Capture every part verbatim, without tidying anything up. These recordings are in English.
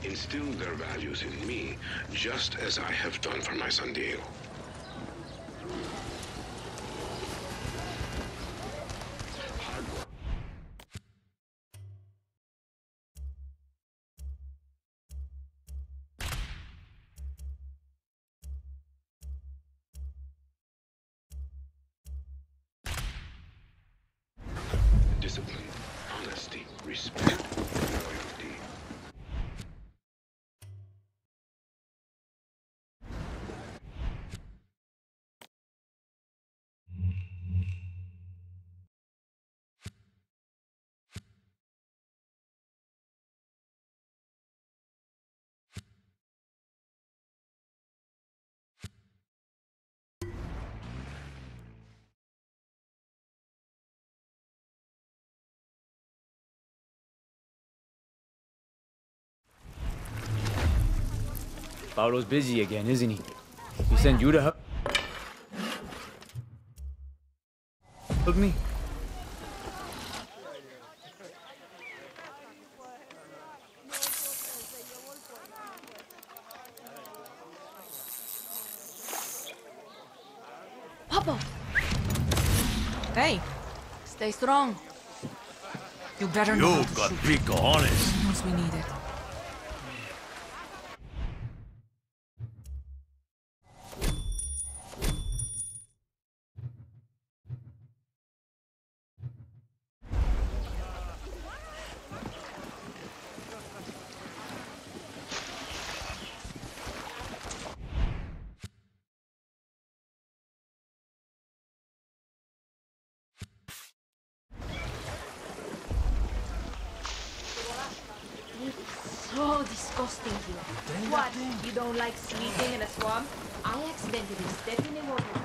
instilled their values in me, just as I have done for my son Diego. Hard work. Discipline, honesty, respect, loyalty. Paulo's busy again, isn't he? He sent you to help help me? Papa! Hey, Stay strong. you better know how You've to got shoot. big cojones. Knows we need it. So disgusting here. What? You don't like sleeping in a swamp? I accidentally stepped in the water.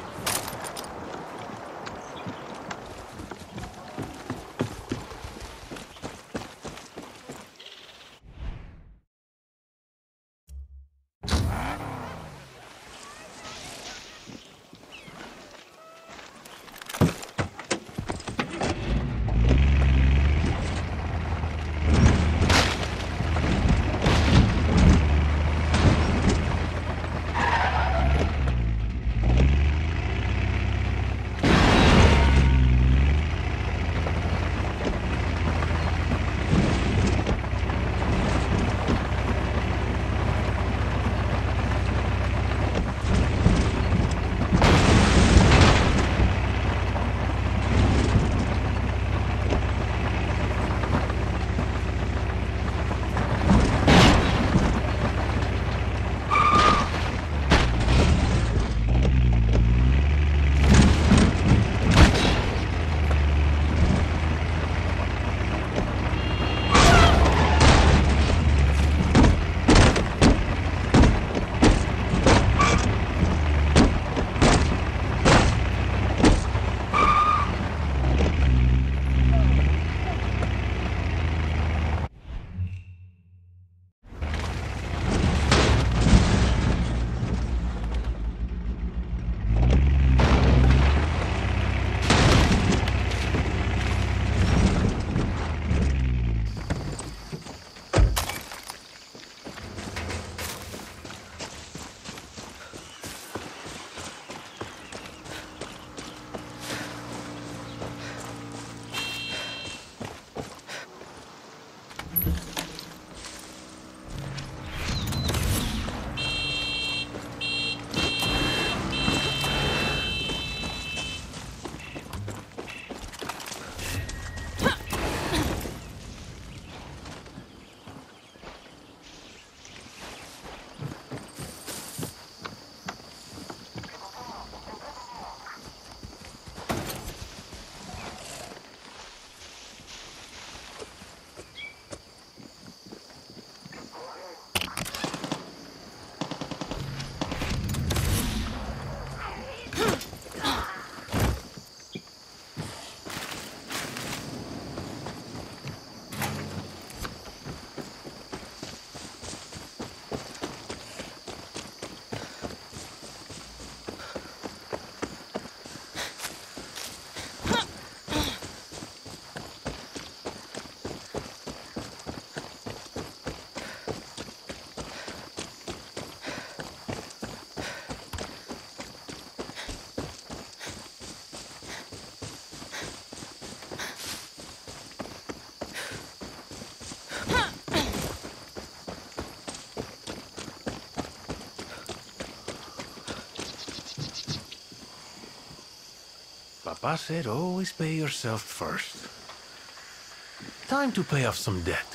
Papa said always pay yourself first. Time to pay off some debt.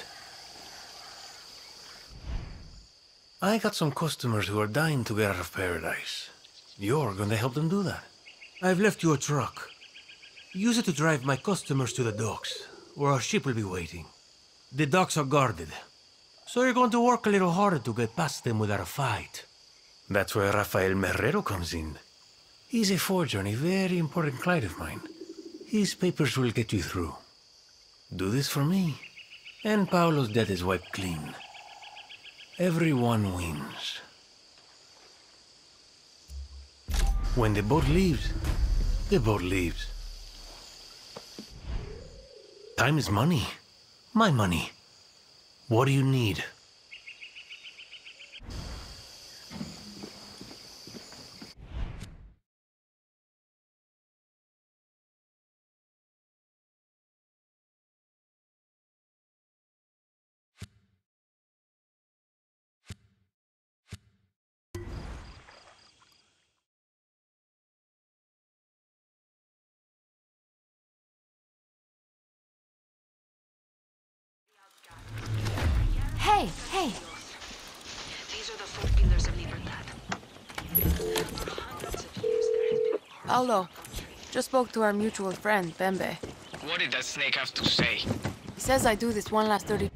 I got some customers who are dying to get out of paradise. You're going to help them do that. I've left you a truck. Use it to drive my customers to the docks, where our ship will be waiting. The docks are guarded, so you're going to work a little harder to get past them without a fight. That's where Rafael Merrero comes in. He's a forger and a very important client of mine. His papers will get you through. Do this for me, and Paolo's debt is wiped clean. Everyone wins. When the boat leaves, the boat leaves. Time is money. My money. What do you need? Hey, hey! These are the four pillars of Libertad. For hundreds of years, there has been a Paulo, just spoke to our mutual friend, Bembe. What did that snake have to say? He says I do this one last thirty...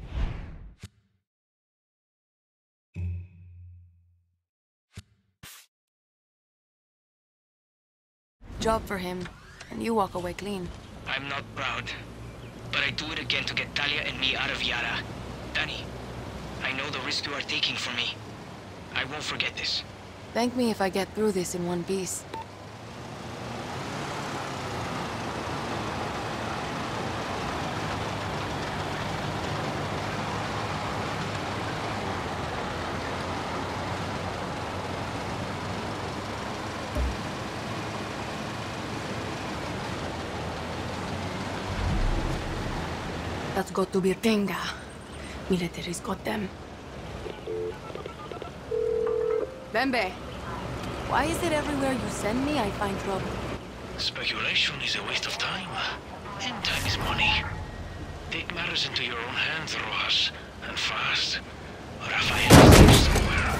job for him, and you walk away clean. I'm not proud, but I do it again to get Talia and me out of Yara. Danny, I know the risk you are taking for me. I won't forget this. Thank me if I get through this in one piece. Let's go to Birtenga. Military's got them. Bembe! Why is it everywhere you send me I find trouble? Speculation is a waste of time. And time is money. Take matters into your own hands, Rojas. And fast. Rafael is here somewhere.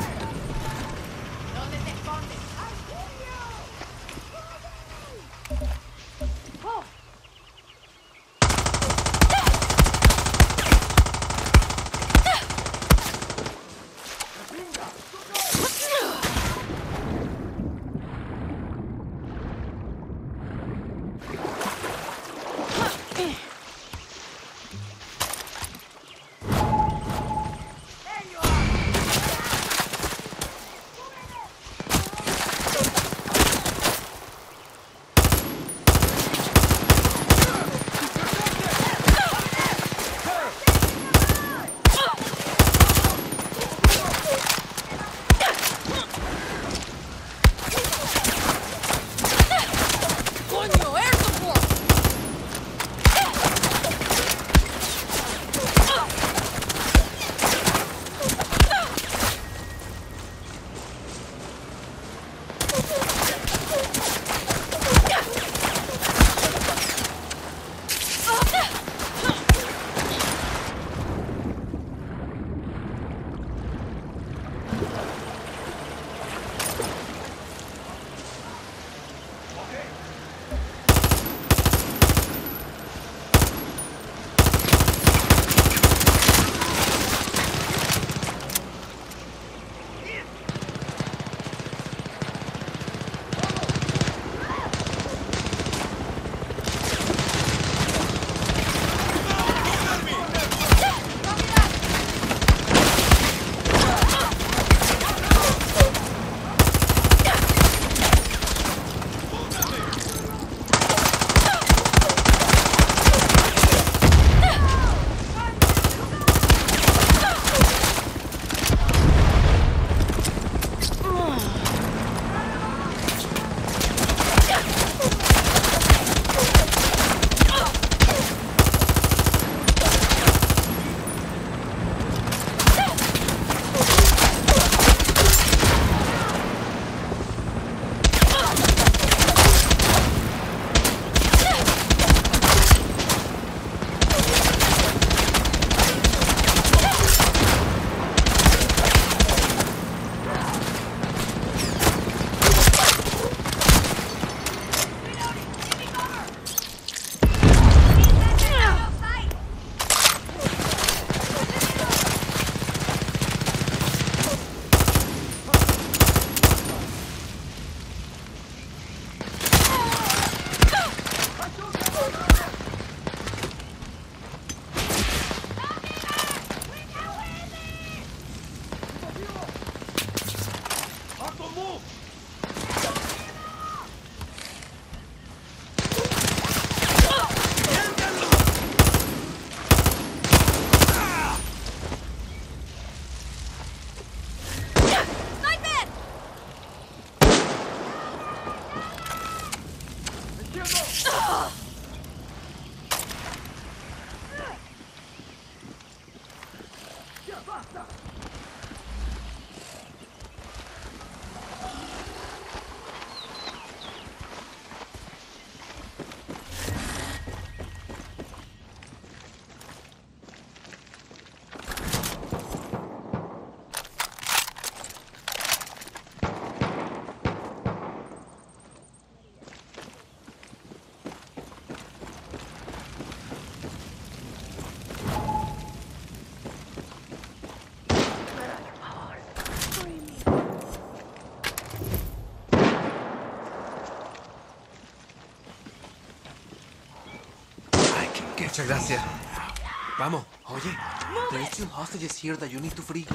Muchas gracias. Vamos, oye, there's two hostages here that you need to free.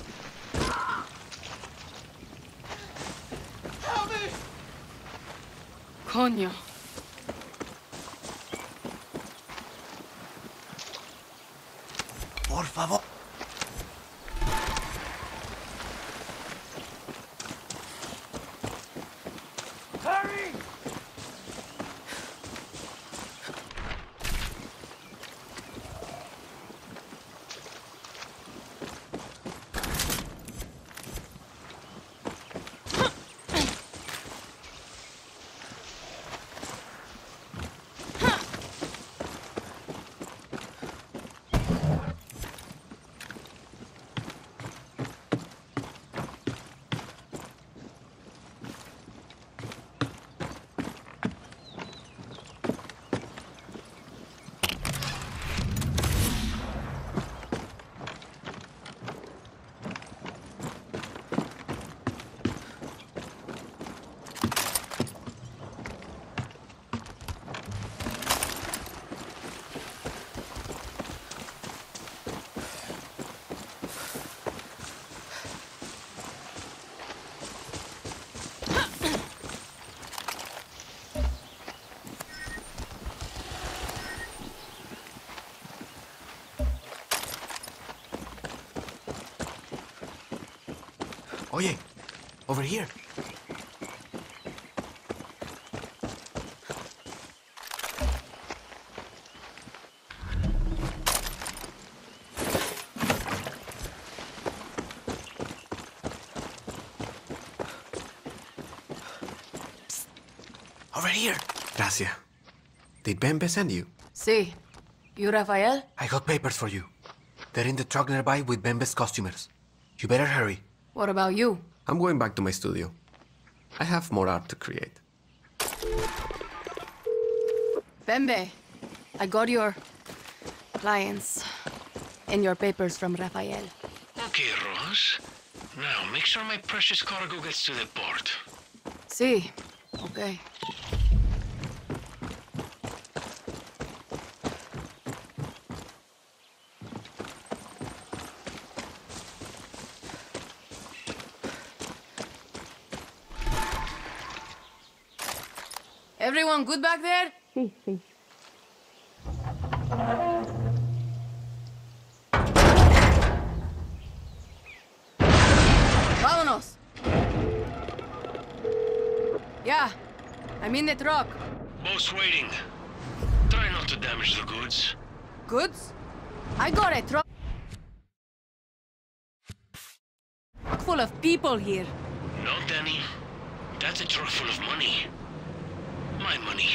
Coño. Por favor. Oye, over here. Psst. Over here. Gracias. Did Bembe send you? Sí. You Rafael? I got papers for you. They're in the truck nearby with Bembe's customers. You better hurry. What about you? I'm going back to my studio. I have more art to create. Bembe, I got your clients and your papers from Rafael. Okay, Rose. Now, make sure my precious cargo gets to the port. Sí. Okay. Everyone good back there? Sí, sí. Vámonos. Yeah, I'm in the truck. Boat's waiting. Try not to damage the goods. Goods? I got a truck full of people here. No, Danny. That's a truck full of money. My money.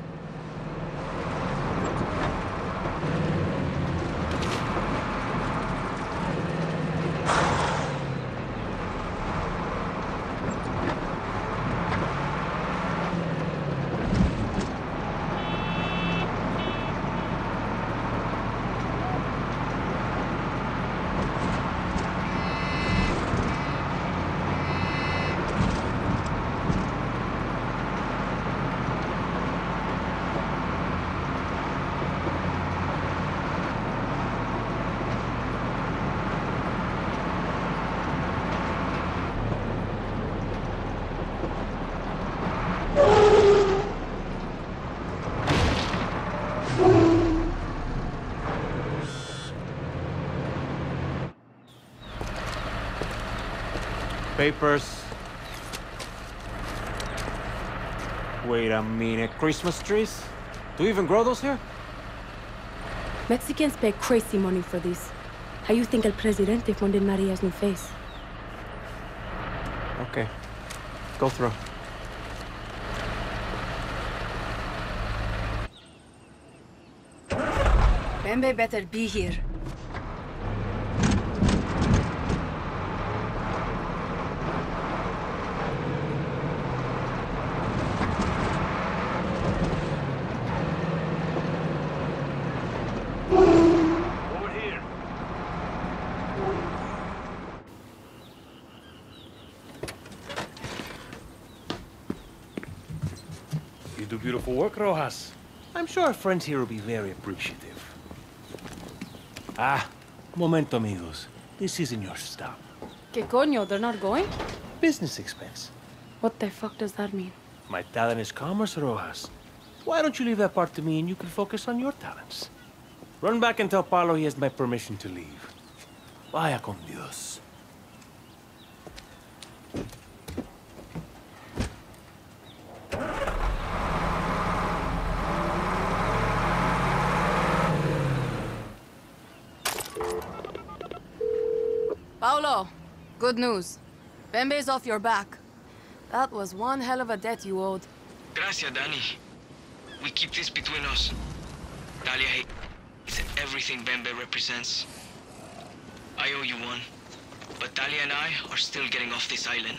Papers. Wait a minute, Christmas trees? Do you even grow those here? Mexicans pay crazy money for this. How you think El Presidente funded Maria's new face? Okay. Go through. Bembe better be here. You do beautiful work, Rojas. I'm sure our friends here will be very appreciative. Ah, momento, amigos. This isn't your stop. ¿Qué coño? They're not going? Business expense. What the fuck does that mean? My talent is commerce, Rojas. Why don't you leave that part to me and you can focus on your talents? Run back and tell Paulo he has my permission to leave. Vaya con Dios. Paulo, good news. Bembe's off your back. That was one hell of a debt you owed. Gracias, Danny. We keep this between us. Talia hates everything Bembe represents. I owe you one. But Talia and I are still getting off this island.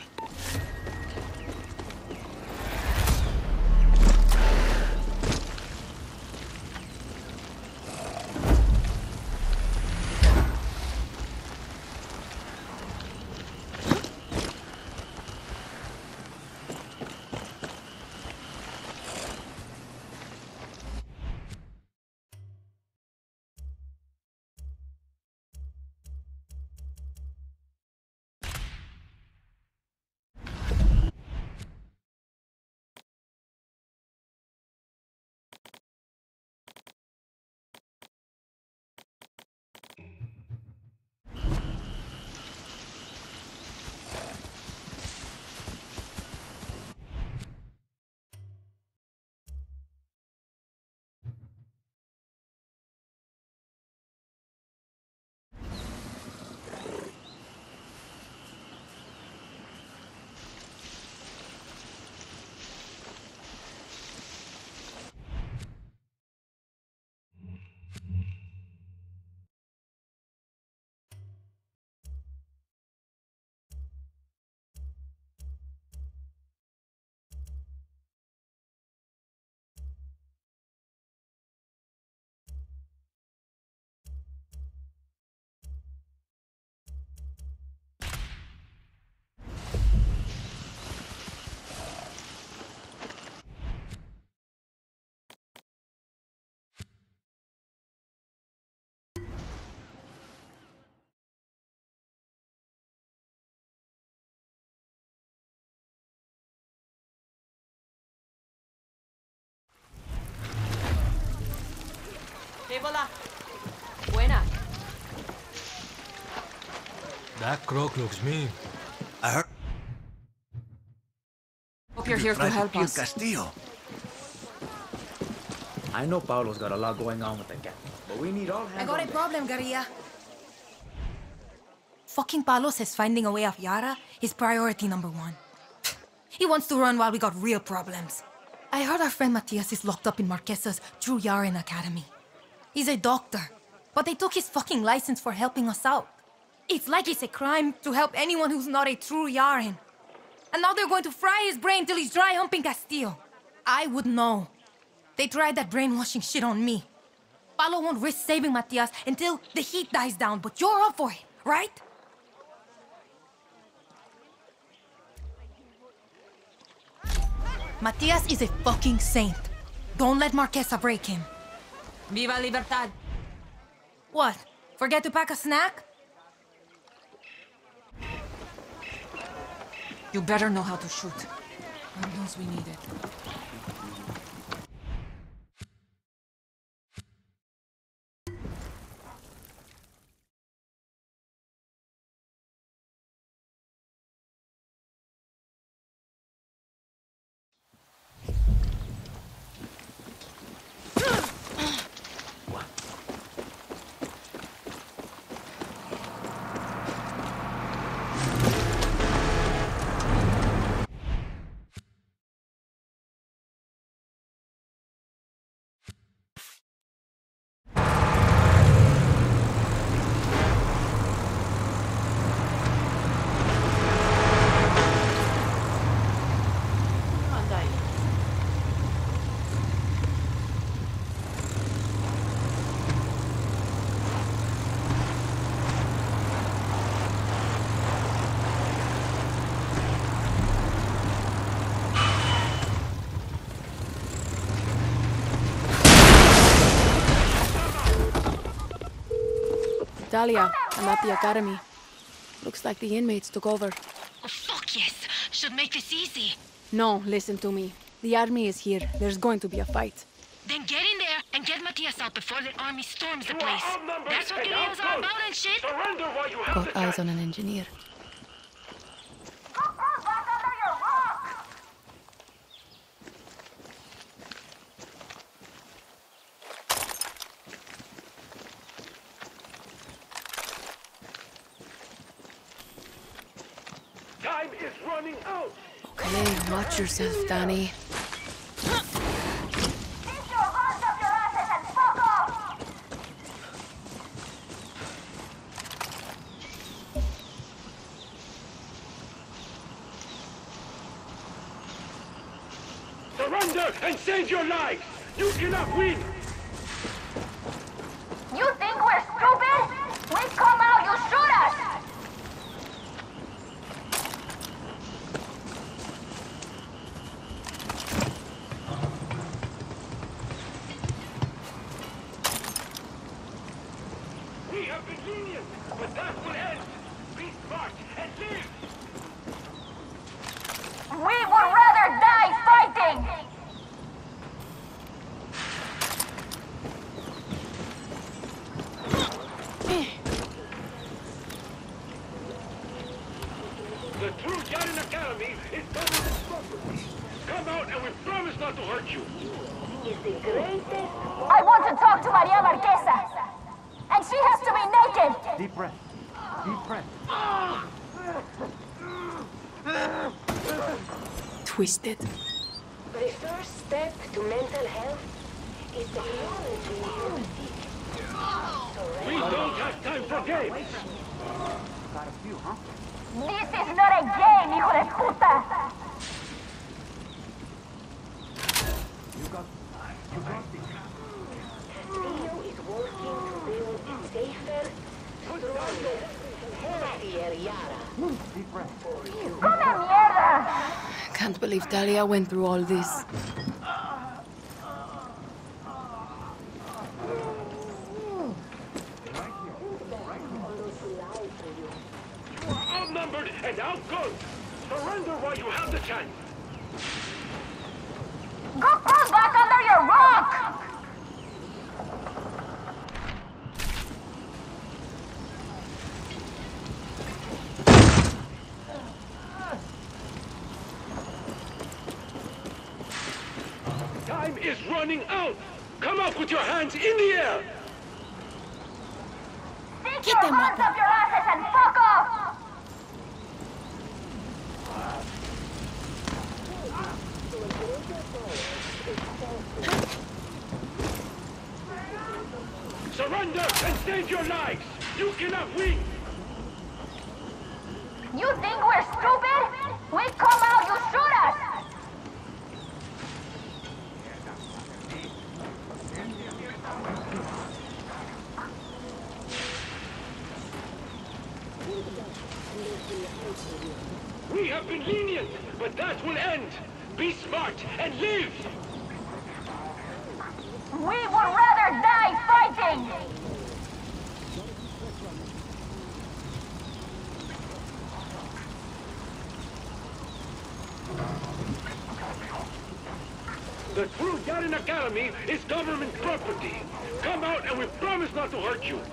Hola. Buena. That croak looks mean. I heard. Hope you're here to help us. Castillo. I know Paulo's got a lot going on with the cat, but we need all hands I got on a deck. problem, Garria. Fucking Paulo says finding a way off Yara is priority number one. He wants to run while we got real problems. I heard our friend Matias is locked up in Marquesa's True Yaran Academy. He's a doctor, but they took his fucking license for helping us out. It's like it's a crime to help anyone who's not a true Yaran. And now they're going to fry his brain till he's dry humping Castillo. I would know. They tried that brainwashing shit on me. Paulo won't risk saving Matias until the heat dies down, but you're up for it, right? Matias is a fucking saint. Don't let Marquesa break him. Viva Libertad. What? Forget to pack a snack? You better know how to shoot. God knows we need it. Talia. I'm at the academy. Looks like the inmates took over. Oh, fuck yes. Should make this easy. No, listen to me. The army is here. There's going to be a fight. Then get in there and get Matias out before the army storms the place. That's what guerrillas are about and shit. Got eyes on an engineer. Time is running out. Okay, watch yourself, Danny. Surrender and save your lives! You cannot win! You think we're stupid? We come out, you shoot us! We have been lenient, but that will end! Be smart and live! We would rather die fighting! The true Yaren Academy is government property. Come out and we promise not to hurt you. I want to talk to Maria Marquesa. And she has to be naked. Deep breath. Deep breath. Twisted. The first step to mental health is acknowledging your We don't have time for games. Got a few, huh? This is not a game, hijo de puta! You got... You got this. Castillo is working to build safer, stronger, healthier Yara. Deep breath. ¡Come mierda! Can't believe Talia went through all this. You are outnumbered and outgunned. Surrender while you have the chance. Go crawl back under your rock! Time is running out. Come up with your hands in the air. Stick your hands up your asses and fuck off! Surrender and save your lives. You cannot win. You think we're stupid? We come out, you shoot us! We have been lenient, but that will end. Be smart and live. We would rather die fighting! The true Yaren Academy is government property. Come out and we promise not to hurt you.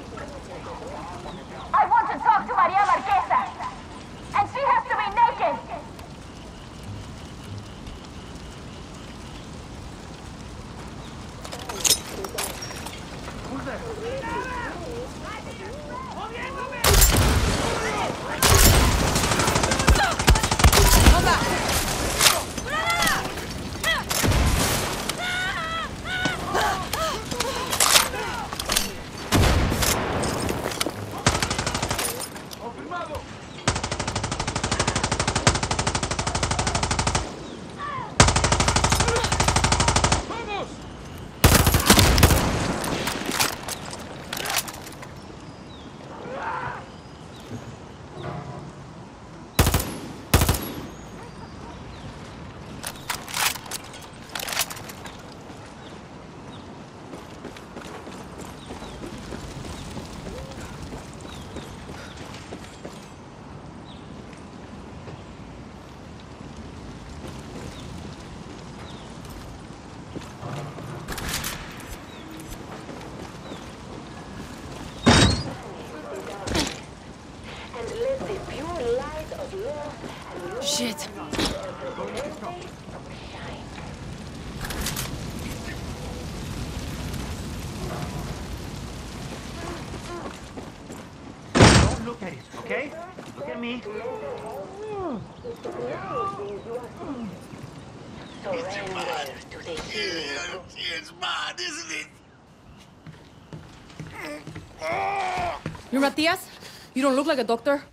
I want to talk to Maria Marquesa. And she has to be naked. Who's there? Shit. Don't look at it, okay? Look at me. Surrender to the healing. It's mad, isn't it? You're Matias? You don't look like a doctor.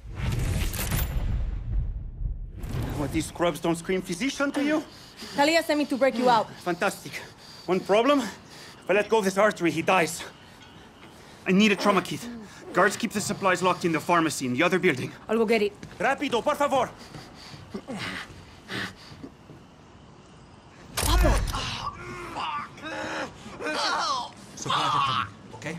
What, these scrubs don't scream physician to you? Talia sent me to break you out. Fantastic. One problem. If I let go of this artery, he dies. I need a trauma kit. Guards keep the supplies locked in the pharmacy in the other building. I'll go get it. Rápido, por favor! Supplies are coming, okay?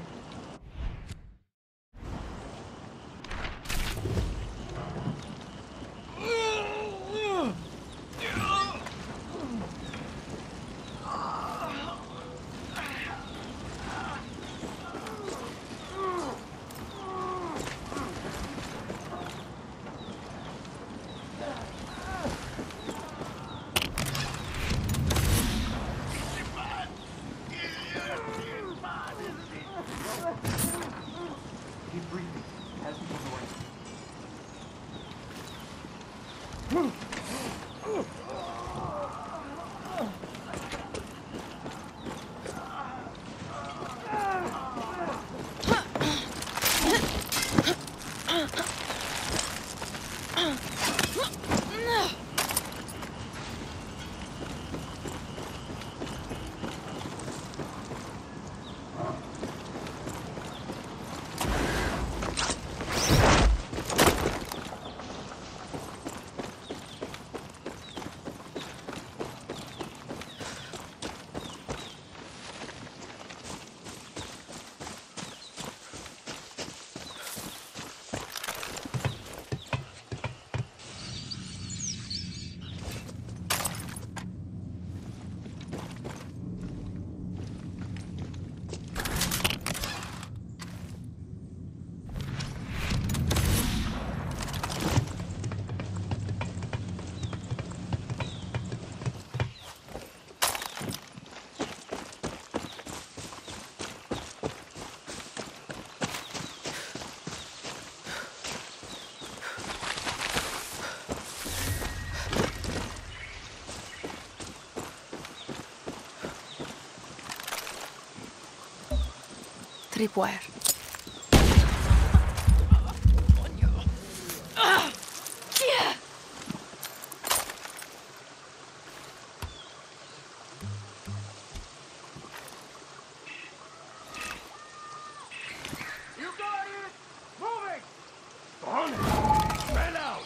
Keep breathing. Hasn't gone away. Tripwire. You got it! Moving! On it! Spread out!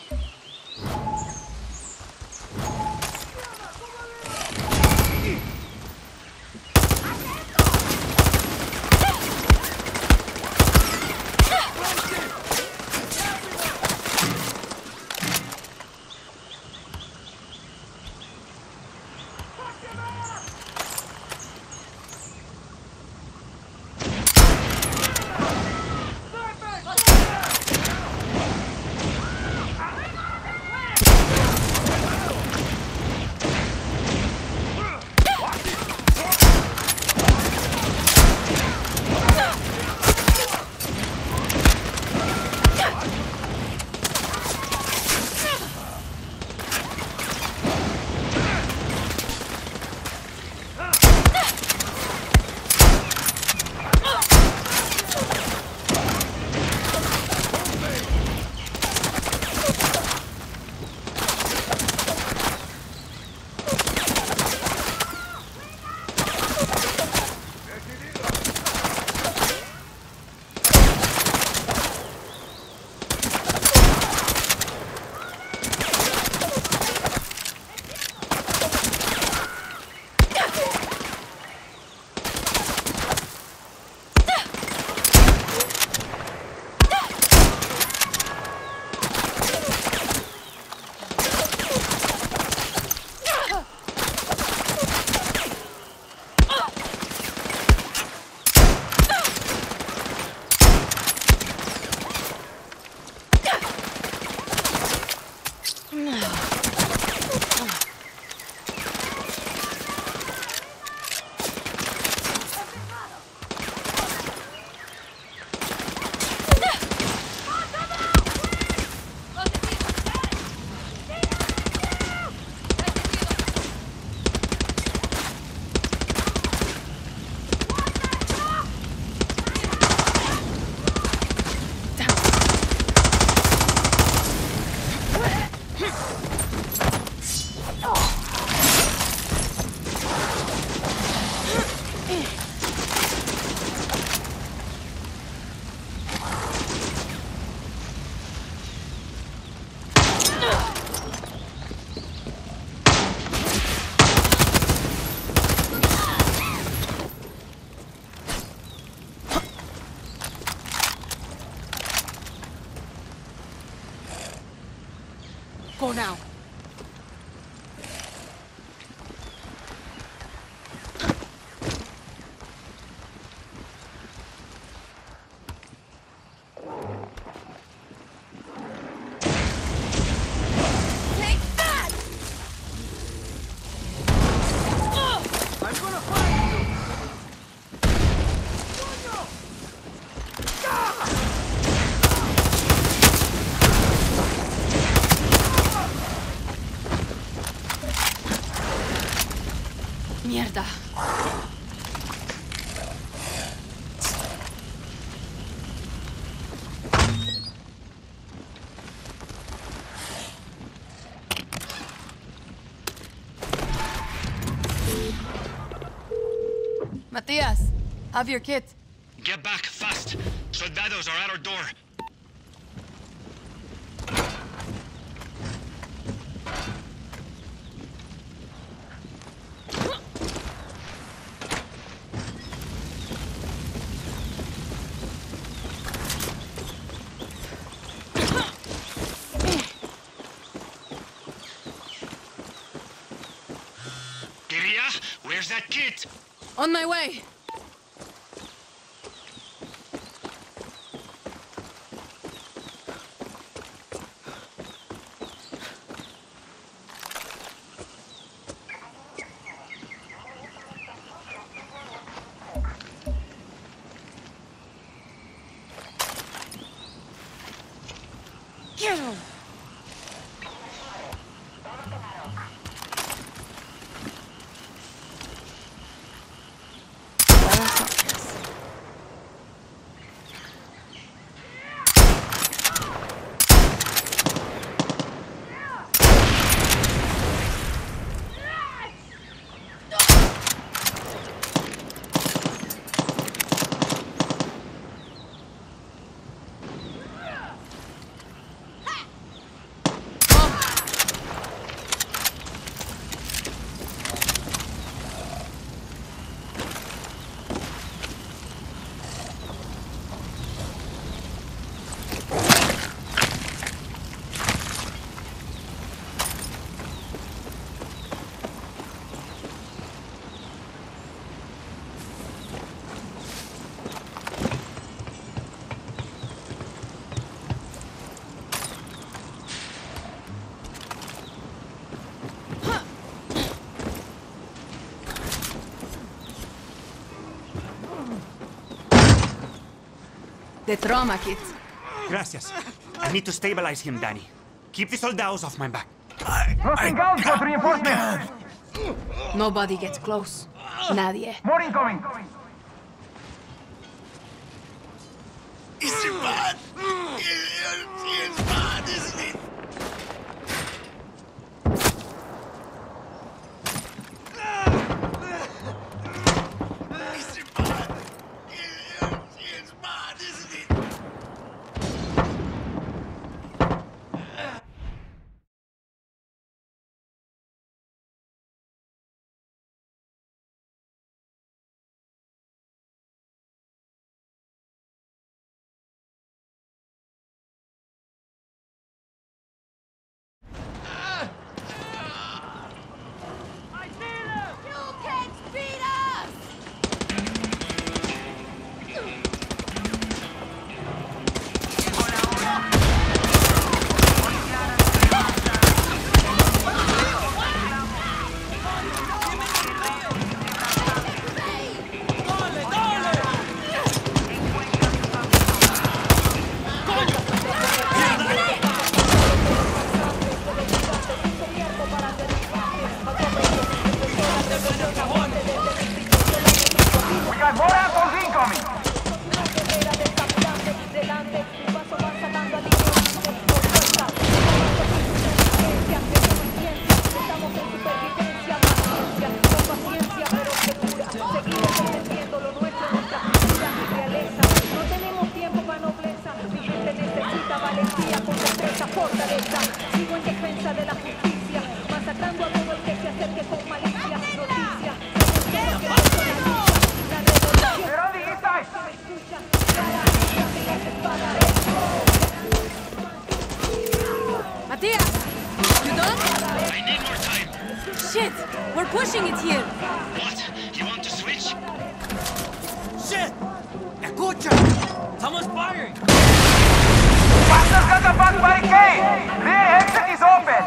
go now. Mierda. Matias, have your kit. Get back, fast. Soldados are at our door. Where's that kid? On my way. Get him! The trauma kit. Gracias. I need to stabilize him, Danny. Keep the soldados off my back. Trusting guns with reinforcements! Nobody gets close. Nadie. More incoming! Is it bad? It's bad, isn't it? Matias! We're pushing it here. What? You want to switch? Shit! Escucha! Someone's firing! Bastards got the back barricade! Rear exit is open!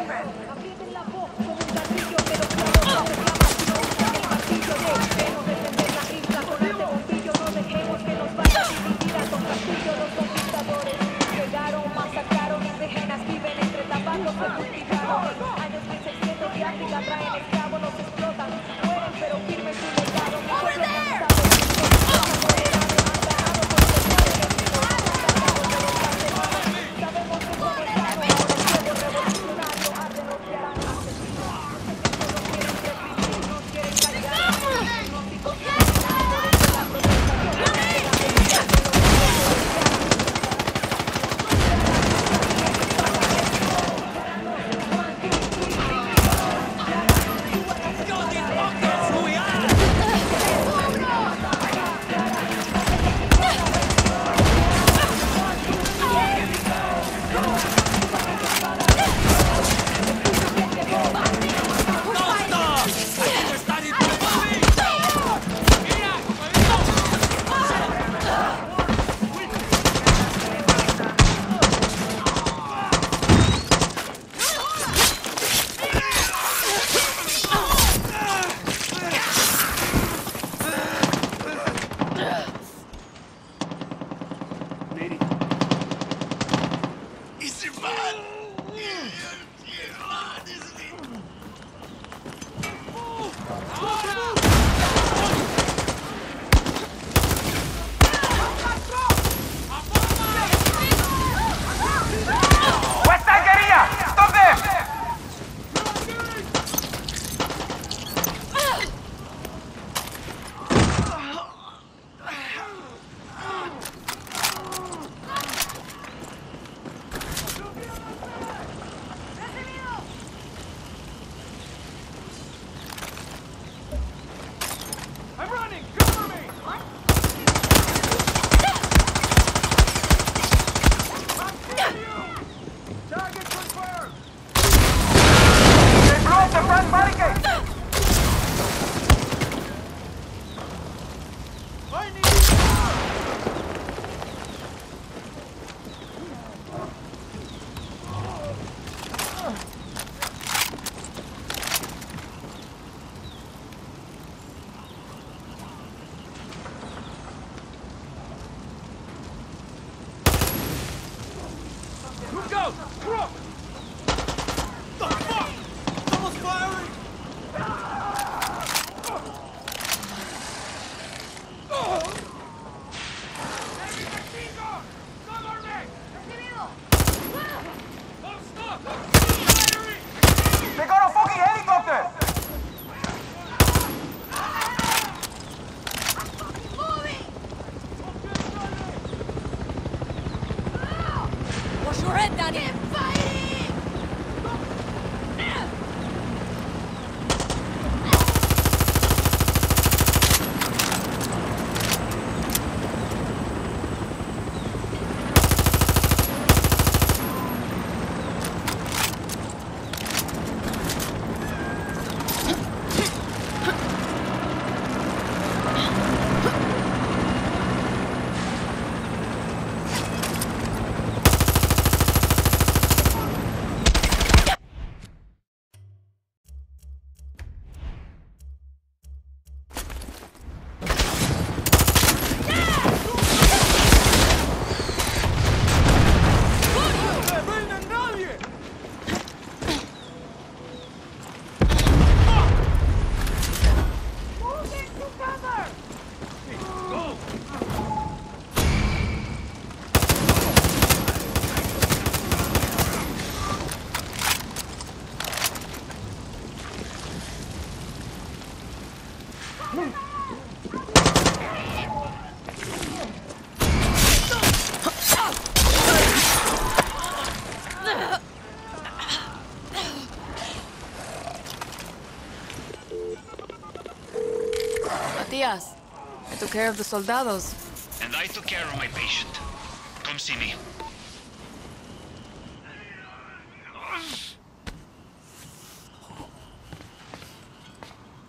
Matias, I took care of the soldados. And I took care of my patient. Come see me.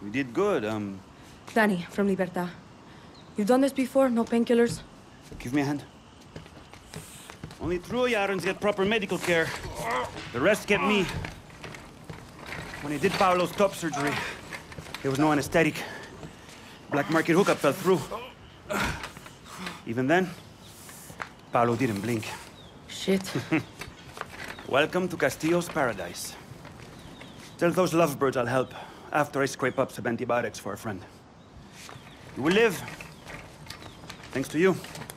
You did good, um... Danny, from Libertad. You've done this before? No painkillers? Give me a hand. Only true Yarans get proper medical care. The rest get me. When he did Paolo's top surgery, there was no anesthetic. Black market hookup fell through. Even then, Paolo didn't blink. Shit. Welcome to Castillo's paradise. Tell those lovebirds I'll help after I scrape up some antibiotics for a friend. You will live. Thanks to you.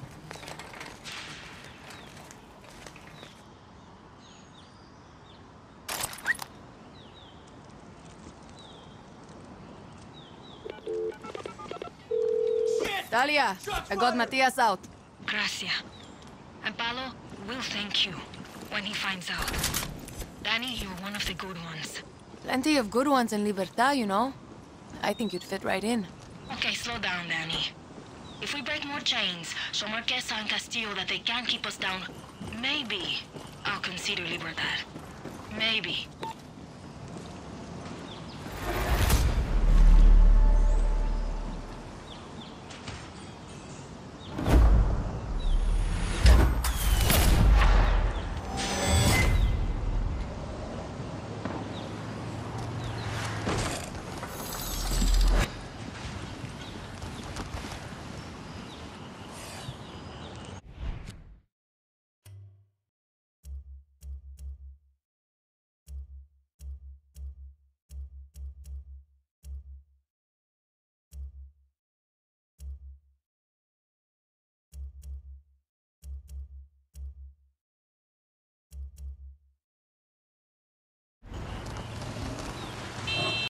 Talia, I got Matias out. Gracia. And Paolo will thank you when he finds out. Danny, you're one of the good ones. Plenty of good ones in Libertad, you know. I think you'd fit right in. Okay, slow down, Danny. If we break more chains, show Marquesa and Castillo that they can't keep us down, maybe I'll consider Libertad. Maybe.